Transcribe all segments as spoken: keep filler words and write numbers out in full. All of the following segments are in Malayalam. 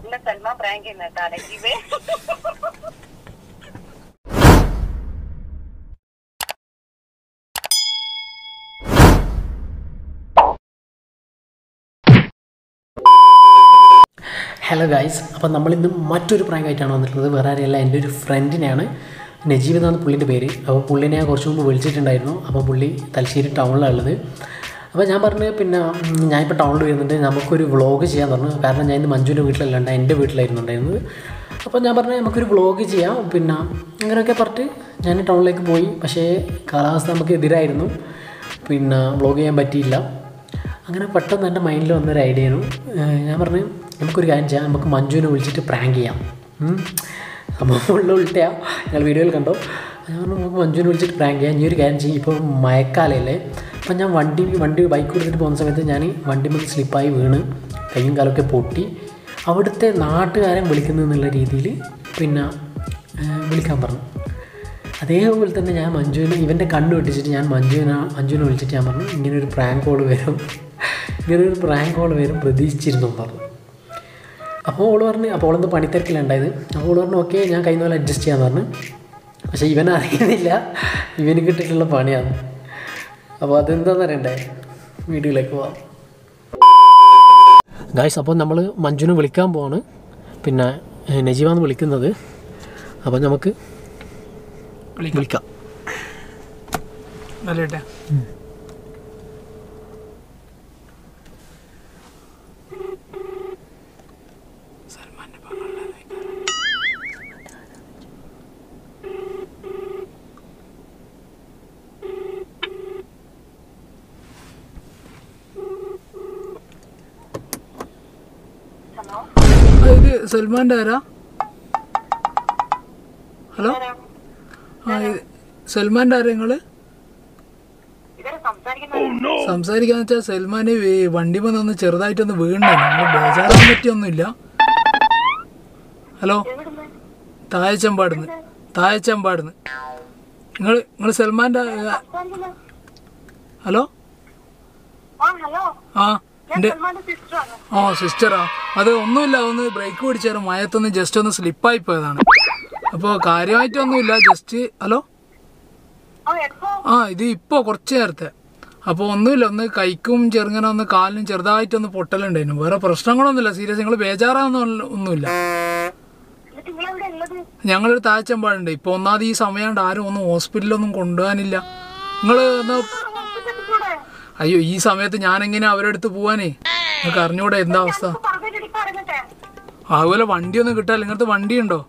സൽമാൻ പ്രാങ്ക് ചെയ്യുന്നതാണ് ഇവേ. ഹലോ ഗൈസ്, അപ്പോൾ നമ്മളിന്ന് മറ്റൊരു പ്രാങ്ക് ആയിട്ടാണ് വന്നിട്ടുള്ളത്. വേറെ ആരെയല്ല, എൻ്റെ ഒരു ഫ്രണ്ടിനെയാണ്. നജീബ് എന്നാണ് പുള്ളിൻ്റെ പേര്. അപ്പോൾ പുള്ളിനെ ഞാൻ കുറച്ച് മുമ്പ് വിളിച്ചിട്ടുണ്ടായിരുന്നു. അപ്പോൾ പുള്ളി തലശ്ശേരി ടൗണിലാണ് ഉള്ളത്. അപ്പോൾ ഞാൻ പറഞ്ഞു, പിന്നെ ഞാനിപ്പോൾ ടൗണിൽ വരുന്നുണ്ട്, നമുക്കൊരു വ്ളോഗ് ചെയ്യാൻ പറഞ്ഞു. കാരണം ഞാൻ ഇന്ന് മഞ്ജുവിൻ്റെ വീട്ടിലല്ല, എൻ്റെ വീട്ടിലായിരുന്നു ഉണ്ടായിരുന്നത്. അപ്പോൾ ഞാൻ പറഞ്ഞു നമുക്കൊരു വ്ളോഗ് ചെയ്യാം. പിന്നെ അങ്ങനെയൊക്കെ പറഞ്ഞിട്ട് ഞാൻ ടൗണിലേക്ക് പോയി. പക്ഷേ കാലാവസ്ഥ നമുക്ക് എതിരായിരുന്നു, പിന്നെ വ്ളോഗ് ചെയ്യാൻ പറ്റിയില്ല. അങ്ങനെ പെട്ടെന്ന് എൻ്റെ മൈൻഡിൽ വന്നൊരു ഐഡിയ ആയിരുന്നു. ഞാൻ പറഞ്ഞു നമുക്കൊരു കാര്യം ചെയ്യാം, നമുക്ക് മഞ്ജുവിനെ വിളിച്ചിട്ട് പ്രാങ്ക് ചെയ്യാം. അപ്പോൾ ഉള്ള ഉൾട്ടയാ ഞങ്ങൾ വീഡിയോയിൽ കണ്ടോ. ഞാൻ പറഞ്ഞു നമുക്ക് മഞ്ജുവിനെ വിളിച്ചിട്ട് പ്രാങ്ക് ചെയ്യാം. ഇനി ഒരു കാര്യം ചെയ്യും, ഇപ്പോൾ മഴക്കാലമല്ലേ. അപ്പം ഞാൻ വണ്ടി വണ്ടി ബൈക്ക് കൊടുത്തിട്ട് പോകുന്ന സമയത്ത് ഞാൻ വണ്ടി മുതൽ സ്ലിപ്പായി വീണ് കയ്യും കാലമൊക്കെ പൊട്ടി. അവിടുത്തെ നാട്ടുകാരൻ വിളിക്കുന്നതെന്നുള്ള രീതിയിൽ പിന്നെ വിളിക്കാൻ പറഞ്ഞു. അതേപോലെ തന്നെ ഞാൻ മഞ്ജുവിനെ ഇവൻ്റെ കണ്ണ് വെട്ടിച്ചിട്ട് ഞാൻ മഞ്ജുവിനെ മഞ്ജുവിനെ വിളിച്ചിട്ട് ഞാൻ പറഞ്ഞു ഇങ്ങനൊരു പ്രാങ്ക് കോൾ വരും, ഇങ്ങനൊരു പ്രാങ്ക് കോൾ വരും പ്രതീക്ഷിച്ചിരുന്നു പറഞ്ഞു. അപ്പോൾ ഓള് പറഞ്ഞ്, അപ്പോൾ ഓളെന്ത് പണിത്തിരക്കിലുണ്ടായത്. അപ്പോൾ ഓള് പറഞ്ഞു ഓക്കെ ഞാൻ കഴിഞ്ഞ പോലെ അഡ്ജസ്റ്റ് ചെയ്യാമെന്ന് പറഞ്ഞു. പക്ഷേ ഇവൻ അറിയുന്നില്ല ഇവന് കിട്ടിയിട്ടുള്ള പണിയാണ്. അപ്പോൾ അതെന്താണെന്ന് അറിയണ്ടേ, വീഡിയോയിലേക്ക് പോവാം ഗായ്സ്. അപ്പോൾ നമ്മൾ മഞ്ജുവിനെ വിളിക്കാൻ പോവാണ്. പിന്നെ നജീബാണ് വിളിക്കുന്നത്. അപ്പോൾ നമുക്ക് വിളിക്കാം. നല്ലേട്ടെ. ഇത് സൽമാൻ്റെ ആരാ? ഹലോ, ആ ഇത് സൽമാൻ്റെ ആരാ നിങ്ങള് സംസാരിക്കാന്ന് വെച്ചാൽ സൽമാന് വണ്ടി വന്നൊന്ന് ചെറുതായിട്ടൊന്ന് വീണേ, നിങ്ങൾ ബേജാറാൻ പറ്റിയൊന്നുമില്ല. ഹലോ, തായച്ചമ്പാടുന്ന് തായച്ചമ്പാടുന്ന് നിങ്ങൾ നിങ്ങൾ സൽമാൻ്റെ ഹലോ ആ എൻ്റെ ആ സിസ്റ്ററാ. അത് ഒന്നുമില്ല, ഒന്ന് ബ്രേക്ക് പിടിച്ചാലും മയത്തൊന്ന് ജസ്റ്റ് ഒന്ന് സ്ലിപ്പായി പോയതാണ്. അപ്പോൾ കാര്യമായിട്ടൊന്നുമില്ല, ജസ്റ്റ് ഹലോ ആ ഇത് ഇപ്പോൾ കുറച്ച് നേരത്തെ. അപ്പോൾ ഒന്നുമില്ല, ഒന്ന് കൈക്കും ചെറുങ്ങനെ ഒന്ന് കാലിനും ചെറുതായിട്ടൊന്ന് പൊട്ടലുണ്ടായിരുന്നു. വേറെ പ്രശ്നങ്ങളൊന്നുമില്ല, സീരിയസ്. നിങ്ങൾ ബേജാറാവുന്ന ഒന്നുമില്ല. ഞങ്ങളൊരു താഴ്ചമ്പാടുണ്ട്. ഇപ്പോൾ ഒന്നാമത് ഈ സമയമുണ്ട്, ആരും ഒന്നും ഹോസ്പിറ്റലൊന്നും കൊണ്ടുപോകാനില്ല. നിങ്ങൾ ഒന്ന് അയ്യോ ഈ സമയത്ത് ഞാനെങ്ങനെയാ അവരുടെ അടുത്ത് പോവാനേ, നിങ്ങൾക്ക് അറിഞ്ഞൂടെ എന്താ അവസ്ഥ. അതുപോലെ വണ്ടിയൊന്നും കിട്ടാല്ല. ഇങ്ങനത്തെ വണ്ടിയുണ്ടോ?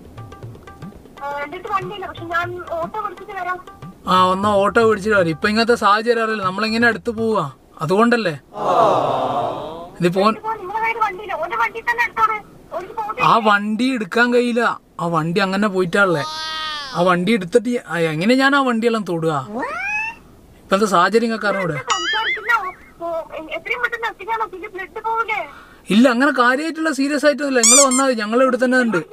ആ ഒന്നാ ഓട്ടോ പിടിച്ചിട്ട് വരാം. ഇപ്പൊ ഇങ്ങനത്തെ സാഹചര്യം അറിയില്ല, നമ്മളെങ്ങനെ അടുത്ത് പോവാ, അതുകൊണ്ടല്ലേ ഇതിപ്പോ. ആ വണ്ടി എടുക്കാൻ കഴിയില്ല, ആ വണ്ടി അങ്ങനെ പോയിട്ടാണല്ലേ. ആ വണ്ടി എടുത്തിട്ട് എങ്ങനെ ഞാൻ ആ വണ്ടിയെല്ലാം തൊടുക? ഇപ്പഴത്തെ സാഹചര്യം നിങ്ങൾക്ക് അറിഞ്ഞൂടെ? ഇല്ല, അങ്ങനെ കാര്യമായിട്ടുള്ള സീരിയസ് ആയിട്ടൊന്നുമില്ല. നിങ്ങൾ വന്നാൽ മതി, ഞങ്ങൾ ഇവിടെ തന്നെ ഉണ്ട്.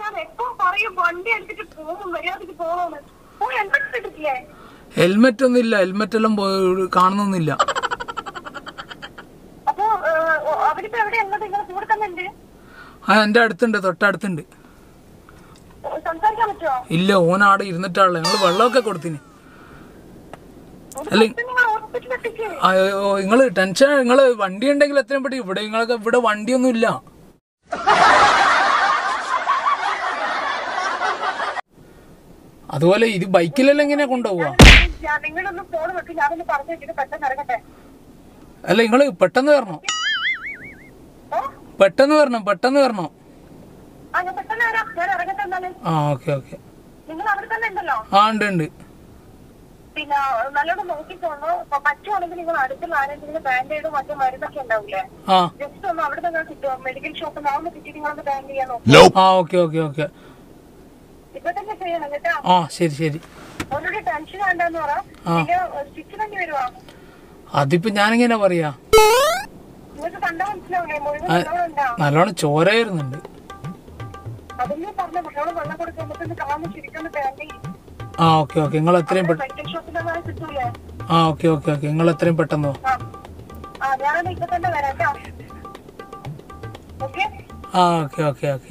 ഹെൽമെറ്റ് ഒന്നും ഇല്ല, ഹെൽമെറ്റ് എല്ലാം കാണുന്നൊന്നുമില്ല. ആ എന്റെ അടുത്തുണ്ട്, തൊട്ടടുത്തുണ്ട്. ഇല്ല, ഓനാടെ ഇരുന്നിട്ടാണല്ലോ. ഞങ്ങള് വെള്ളമൊക്കെ കൊടുത്തിന്. അല്ല നിങ്ങള് ടെൻഷൻ, നിങ്ങള് വണ്ടി ഉണ്ടെങ്കിൽ എത്രയും പെട്ടെന്ന് ഇവിടെ നിങ്ങൾക്ക് ഇവിടെ വണ്ടിയൊന്നും ഇല്ല. അതുപോലെ ഇത് ബൈക്കിലെല്ലാം എങ്ങനെയാ കൊണ്ടുപോവാ? അല്ല നിങ്ങള് പെട്ടെന്ന് വരണം, പെട്ടെന്ന് വരണം, പെട്ടെന്ന് വരണം. ആ ഓക്കെ ഓക്കെ. ആ ഉണ്ട് ഉണ്ട്. പിന്നെ നല്ലോണം നോക്കിക്കോളൂ. പറ്റുവാണെങ്കിൽ നിങ്ങൾ അടുത്തുള്ള ആരെങ്കിലും ബാൻഡേഡും മറ്റു മരുന്നൊക്കെ ഉണ്ടാവില്ലേ, ജസ്റ്റ് ഒന്ന് അവിടെ നിന്ന് കിട്ടുമോ? മെഡിക്കൽ ഷോപ്പിൽ നിന്ന് കിട്ടി നിങ്ങളൊന്ന് ബാൻഡ് ചെയ്യാൻ നോക്കും. ആ ഓക്കെ ഓക്കെ ഓക്കെ. ഇപ്പൊ തന്നെ ചെയ്യണം കേട്ടോ. ആ ശരി ശരി. ഓൾറെഡി ടെൻഷൻ വേണ്ടെന്ന് പറ. സ്റ്റിച്ച് തന്നെ വരുവാ. അതിപ്പോ ഞാനെങ്ങനെ പറയാ, നിങ്ങൾക്ക് കണ്ടാ മനസ്സിലാവില്ലേ? മുഴുവൻ നല്ലോണം ചോര വരുന്നുണ്ട്. അതൊന്നും പറഞ്ഞ കുട്ടികളോട് വെള്ളം കൊടുക്കാൻ പറ്റുന്ന കാണുന്ന ശരിക്കും ബാൻഡ് ചെയ്യും. ആ ഓക്കെ ഓക്കെ. നിങ്ങൾ എത്രയും പെട്ടെന്ന് ആ ഓക്കെ ഓക്കെ ഓക്കെ. നിങ്ങൾ എത്രയും പെട്ടെന്നോ. ആ ഓക്കെ ഓക്കെ ഓക്കെ.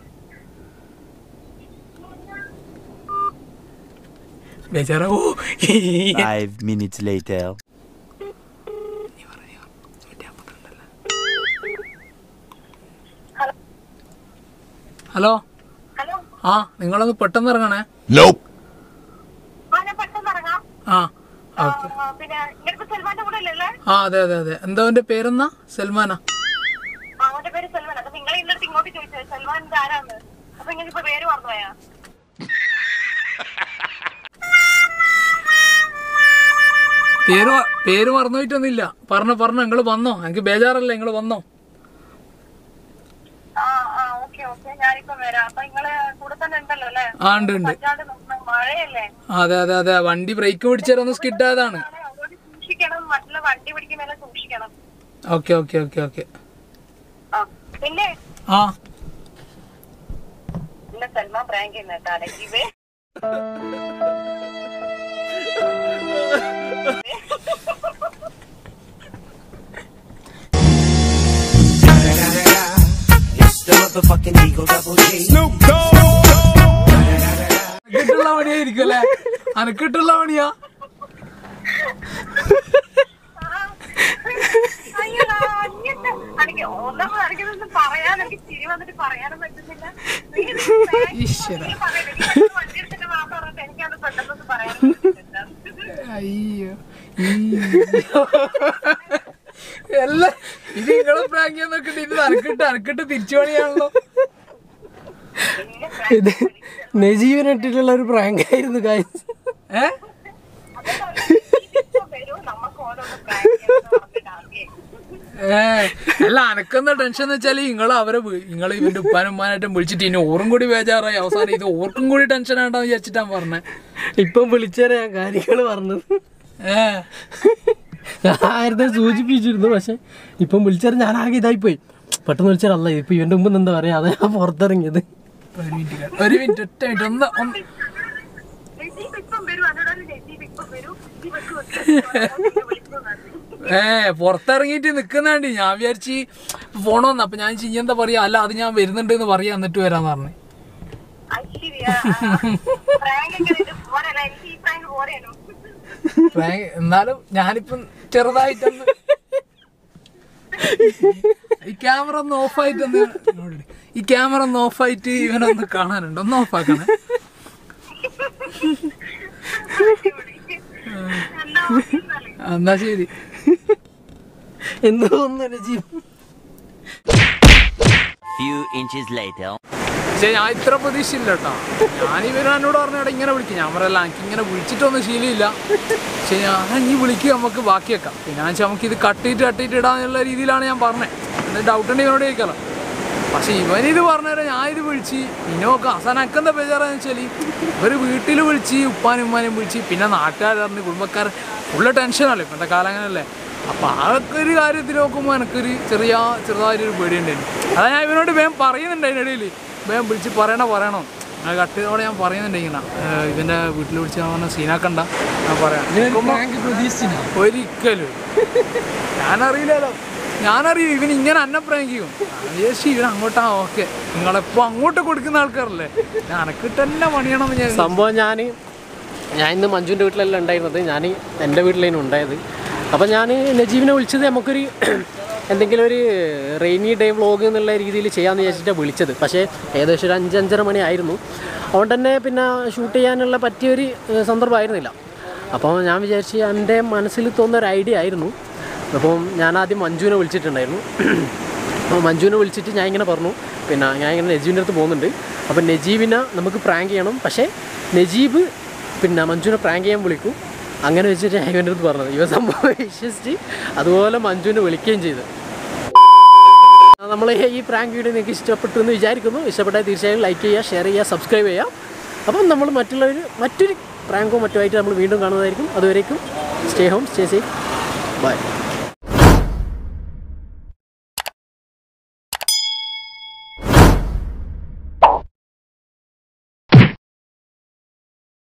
ബേജാറോ. Five minutes later. Hello. Hello. ആ നിങ്ങളൊന്ന് പെട്ടെന്ന് ഇറങ്ങണേ. ആ ഓക്കെ. പിന്നെ സൽമാന്റെ കൂടെ അല്ലേ? ആ അതെ അതെ അതെ. എന്താ അവന്റെ പേരെന്നാ? സൽമാനാ? അവന്റെ പേര് സൽമാൻ. അപ്പൊ നിങ്ങൾ ഇന്നത്തെ ഇങ്ങോട്ട് ചോദിച്ചത് സൽമാൻ ആരാണ്? അപ്പൊ ഇങ്ങനെ ഇപ്പൊ പേര് മറന്നുപോയാ? പേര് പേര് മറന്നുപോയിട്ടൊന്നുമില്ല. പറഞ്ഞോ പറഞ്ഞോ. നിങ്ങള് വന്നോ? എനിക്ക് ബേജാറല്ലേ, നിങ്ങള് വന്നോ? ആ ഉണ്ട് ഉണ്ട്. അതെ അതെ അതെ. വണ്ടി ബ്രേക്ക് പിടിച്ചാലൊന്ന് സ്കിഡ് ആയതാണ്. Okay okay okay okay. പിന്നെ ആ സൽമാൻ പ്രാങ്ക് ചെയ്യുന്നേട്ടാണ് ഇവേ. അനക്കിട്ടുള്ള പണിയായിരിക്കും അല്ലേ? അനക്കിട്ടുള്ള പണിയാ. പറയാൻ എനിക്ക് ചിരി വന്നിട്ട് പറയാനും പറ്റുന്നില്ല. എനിക്കത് പെട്ടെന്ന് പറയാൻ അയ്യോ അല്ല ഇത് നിങ്ങളെ പ്രാങ്ക് ചെയ്യാൻ നോക്കിട്ട് ഇത് അനക്കിട്ട് അനക്കിട്ട് തിരിച്ചു പണിയാണല്ലോ. ഇത് നജീബിനിട്ടിട്ടുള്ള ഒരു പ്രാങ്ക് ആയിരുന്നു ഗൈസ്. ഏ ഏ അല്ല അനക്കെന്താ ടെൻഷൻ എന്ന് വെച്ചാല് നിങ്ങള് അവരെ നിങ്ങള് ഇവന്റെ ഉപ്പാനും ഉമ്മാനായിട്ടും വിളിച്ചിട്ട് ഇനി ഓറും കൂടി ബേജാറായി. അവസാനം ഇത് ഓർക്കും കൂടി ടെൻഷൻ ആണ്ടാന്ന് വിചാരിച്ചിട്ടാ പറഞ്ഞേ. ഇപ്പം വിളിച്ചാൽ ഞാൻ കാര്യങ്ങള് പറഞ്ഞത്. ഏ ആരുടെ സൂചിപ്പിച്ചിരുന്നു. പക്ഷെ ഇപ്പം വിളിച്ചാൽ ഞാൻ ആകെ ഇതായിപ്പോയി. പെട്ടെന്ന് വിളിച്ചാൽ അല്ല ഇപ്പൊ ഇവന്റെ മുമ്പ് എന്താ പറയാ, അതാ ഞാൻ പുറത്തിറങ്ങിയത്. ഒരു മിനിറ്റ് ഒരു മിനിറ്റ് ഒറ്റ മിനിറ്റ് ഒന്ന് ഒന്ന് ഏ പുറത്തിറങ്ങിയിട്ട് നിക്കുന്നാണ്ടി. ഞാൻ വിചാരിച്ച് ഫോൺ വന്ന അപ്പൊ ഞാൻ ഇനി എന്താ പറയാ, അല്ല അത് ഞാൻ വരുന്നുണ്ട് എന്ന് പറയാ എന്നിട്ട് വരാന്ന് പറഞ്ഞു. എന്നാലും ഞാനിപ്പം ചെറുതായിട്ടൊന്ന് ഈ ക്യാമറ ഒന്ന് ഓഫായിട്ടൊന്ന് ഈ ക്യാമറ ഒന്ന് ഓഫായിട്ട് ഇവനൊന്ന് കാണാനുണ്ട്. ഒന്ന് ഓഫാക്കണേ. എന്നാ ശരി. എന്തോ ഒന്നും പക്ഷെ ഞാൻ ഇത്ര പ്രതീക്ഷയില്ല കേട്ടോ. ഞാൻ ഇവനോട് പറഞ്ഞാൽ ഇങ്ങനെ വിളിക്കും. ഞാൻ പറയല്ല എനിക്ക് ഇങ്ങനെ വിളിച്ചിട്ടൊന്നും ശീലമില്ല. പക്ഷെ ഞാൻ ഇനി വിളിക്കുക നമുക്ക് ബാക്കി വെക്കാം. പിന്നെ വെച്ചാൽ നമുക്ക് ഇത് കട്ടിയിട്ട് കട്ടിയിട്ട് ഇടാന്നുള്ള രീതിയിലാണ് ഞാൻ പറഞ്ഞത്. എന്നിട്ട് ഡൗട്ട് ഉണ്ടെങ്കിൽ ഇവനോട് ചോദിക്കാമല്ലോ. പക്ഷെ ഇവനിത് പറഞ്ഞുതരാം. ഞാൻ ഇത് വിളിച്ച് പിന്നെ നോക്കാം. അവസാനം അക്കെന്താ ബേജാറാന്ന് വെച്ചാൽ ഇവർ വീട്ടിൽ വിളിച്ച് ഉപ്പാനും ഉമ്മാനും വിളിച്ച് പിന്നെ നാട്ടുകാരറിഞ്ഞ് കുടുംബക്കാർ ഫുള്ള് ടെൻഷനല്ലേ ഇപ്പോഴത്തെ കാലം അങ്ങനെയല്ലേ. അപ്പം അതൊക്കെ ഒരു കാര്യത്തിൽ നോക്കുമ്പോൾ എനിക്കൊരു ചെറിയ ചെറുതായിട്ടൊരു പേടിയുണ്ടായിരുന്നു. അതാ ഞാൻ ഇവനോട് വേഗം പറയുന്നുണ്ട്. അതിനിടയിൽ വേഗം വിളിച്ച് പറയണോ പറയണോ ആ കട്ടിയോടെ ഞാൻ പറയുന്നുണ്ട്. ഇങ്ങനെ ഇവൻ്റെ വീട്ടിൽ വിളിച്ച് പറഞ്ഞ സീനാക്കണ്ട ഞാൻ പറയാം. ഒരിക്കലും ഞാനറിയില്ലല്ലോ. ഞാനറിയും ഇവൻ ഇങ്ങനെ അന്നെ പ്രാങ്ക് ചെയ്യും. ചേച്ചി ഇവൻ അങ്ങോട്ടാ ഓക്കെ. നിങ്ങളെപ്പോൾ അങ്ങോട്ട് കൊടുക്കുന്ന ആൾക്കാരല്ലേ. ഞാനൊക്കെ തന്നെ പണിയണമെന്ന് ഞാൻ സംഭവം. ഞാൻ ഞാൻ ഇന്ന് മഞ്ജുവിൻ്റെ വീട്ടിലല്ല ഉണ്ടായിരുന്നത്. ഞാൻ എൻ്റെ വീട്ടിലേനും ഉണ്ടായത്. അപ്പം ഞാൻ നജീബിനെ വിളിച്ചത് നമുക്കൊരു എന്തെങ്കിലും ഒരു റെയിനി ഡേ വ്ളോഗ് എന്നുള്ള രീതിയിൽ ചെയ്യാമെന്ന് വിചാരിച്ചിട്ടാണ് വിളിച്ചത്. പക്ഷേ ഏകദേശം ഒരു അഞ്ചഞ്ചര മണി ആയിരുന്നു. അതുകൊണ്ട് തന്നെ പിന്നെ ഷൂട്ട് ചെയ്യാനുള്ള പറ്റിയൊരു സന്ദർഭമായിരുന്നില്ല. അപ്പോൾ ഞാൻ വിചാരിച്ച് എൻ്റെ മനസ്സിൽ തോന്നുന്ന ഒരു ഐഡിയ ആയിരുന്നു. അപ്പം ഞാൻ ആദ്യം മഞ്ജുവിനെ വിളിച്ചിട്ടുണ്ടായിരുന്നു. അപ്പോൾ മഞ്ജുവിനെ വിളിച്ചിട്ട് ഞാൻ ഇങ്ങനെ പറഞ്ഞു, പിന്നെ ഞാൻ ഇങ്ങനെ നജീബിൻ്റെ അടുത്ത് പോകുന്നുണ്ട്. അപ്പം നജീബിനെ നമുക്ക് പ്രാങ്ക് ചെയ്യണം. പക്ഷേ നജീബ് പിന്നെ മഞ്ജുവിനെ പ്രാങ്ക് ചെയ്യാൻ വിളിക്കും. അങ്ങനെ വെച്ചിട്ട് ഞാൻ ഇവൻ്റെ അടുത്ത് പറഞ്ഞത്. ഇവ സംഭവം വിശ്വസിച്ച് അതുപോലെ മഞ്ജുവിനെ വിളിക്കുകയും ചെയ്തു. നമ്മൾ ഈ പ്രാങ്ക് വീഡിയോ നിങ്ങൾക്ക് ഇഷ്ടപ്പെട്ടു എന്ന് വിചാരിക്കുന്നു. ഇഷ്ടപ്പെട്ടാൽ തീർച്ചയായും ലൈക്ക് ചെയ്യുക, ഷെയർ ചെയ്യുക, സബ്സ്ക്രൈബ് ചെയ്യുക. അപ്പം നമ്മൾ മറ്റുള്ളവർ മറ്റൊരു പ്രാങ്കോ മറ്റുമായിട്ട് നമ്മൾ വീണ്ടും കാണുന്നതായിരിക്കും. അതുവരേക്കും stay home, stay safe, by.